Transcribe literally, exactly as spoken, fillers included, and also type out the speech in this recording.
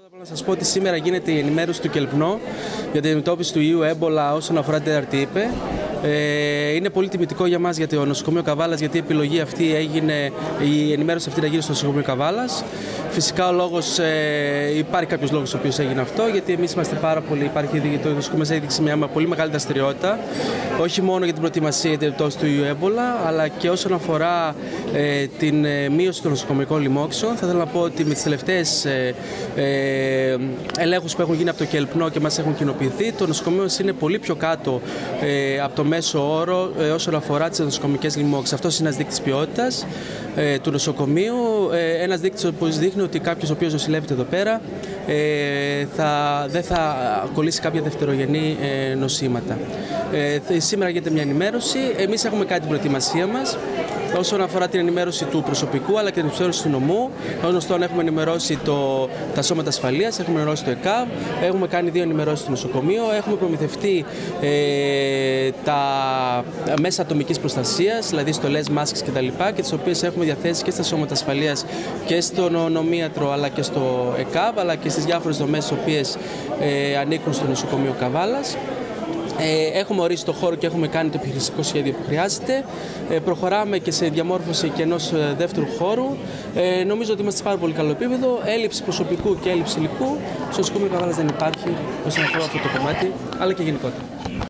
Να σας πω ότι σήμερα γίνεται η ενημέρωση του ΚΕΛΠΝΟ για την αντιμετώπιση του ιού έμπολα όσον αφορά την τέταρτη ΥΠΕ. Ε, είναι πολύ τιμητικό για μας για το νοσοκομείο Καβάλας, γιατί η επιλογή αυτή έγινε, η ενημέρωση αυτή να γίνει στο νοσοκομείο Καβάλας. Φυσικά ο λόγος, ε, υπάρχει κάποιος λόγος ο οποίος έγινε αυτό, γιατί εμείς είμαστε πάρα πολύ, υπάρχει, το νοσοκομείο μας έδειξε μια πολύ μεγάλη δραστηριότητα, όχι μόνο για την προετοιμασία την πτώση του ιού έμπολα, αλλά και όσον αφορά ε, την ε, μείωση των νοσοκομικών λοιμόξεων. Θα ήθελα να πω ότι με τις τελευταίες ε, ε, ελέγχους που έχουν γίνει από το ΚΕΛΠΝΟ και μας έχουν κοινοποιηθεί, το νοσοκομείο μας είναι πολύ πιο κάτω ε, από το μέσο όρο ε, όσον αφορά τις νοσοκομικές λοιμόξεις. Αυτός είναι ένας δείκτης ποιότητας ε, του νοσοκομείου, ε, ένας δείκτης που δείχνει ότι κάποιος ο οποίος νοσηλεύεται εδώ πέρα ε, θα, δεν θα κολλήσει κάποια δευτερογενή ε, νοσήματα. Ε, σήμερα γίνεται μια ενημέρωση. Εμείς έχουμε κάνει την προετοιμασία μας όσον αφορά την ενημέρωση του προσωπικού αλλά και την ενημέρωση του νομού. Ως γνωστόν, έχουμε ενημερώσει το, τα σώματα ασφαλείας, έχουμε ενημερώσει το ΕΚΑΒ, έχουμε κάνει δύο ενημερώσεις στο νοσοκομείο, έχουμε προμηθευτεί ε, τα μέσα ατομικής προστασίας, δηλαδή στολές, μάσκες κτλ. Και τις οποίες έχουμε διαθέσει και στα σώματα ασφαλείας και στον νομίατρο αλλά και στο ΕΚΑΒ, αλλά και στις διάφορες δομές τις οποίες ε, ανήκουν στο νοσοκομείο Καβάλας. Ε, έχουμε ορίσει το χώρο και έχουμε κάνει το επιχειρησιακό σχέδιο που χρειάζεται. Ε, προχωράμε και σε διαμόρφωση και ενός ε, δεύτερου χώρου. Ε, νομίζω ότι είμαστε σε πάρα πολύ καλό επίπεδο. Έλλειψη προσωπικού και έλλειψη υλικού στο νοσοκομείο Καβάλας δεν υπάρχει όσον αφορά αυτό το κομμάτι, αλλά και γενικότερα.